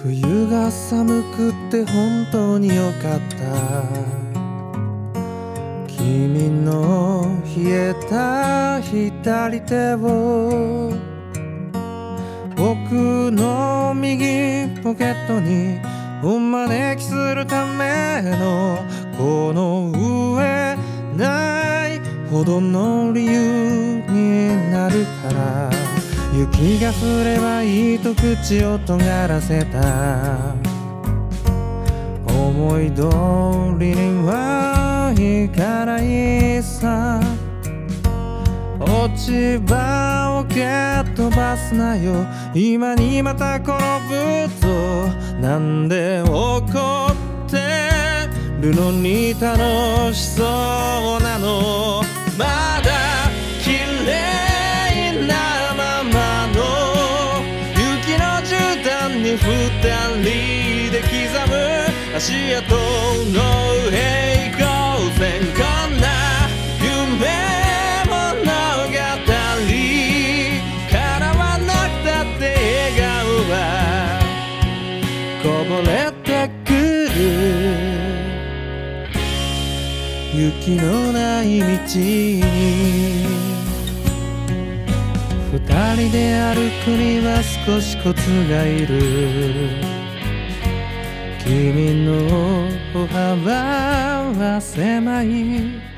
冬が寒くって本当によかった。君の冷えた左手を僕の右ポケットにお招きするためのこの上ないほどの理由になるから、雪が降ればいいと口を尖らせた。思い通りにはいかないさ。落ち葉を蹴っ飛ばすなよ、今にまた転ぶと。なんで怒ってるのに楽しそうなの。まだ綺麗なままの雪の絨毯に二人で刻む足跡の平行線。こんな夢こぼれてくる雪のない道に、二人で歩くには少しコツがいる。君の歩幅は狭い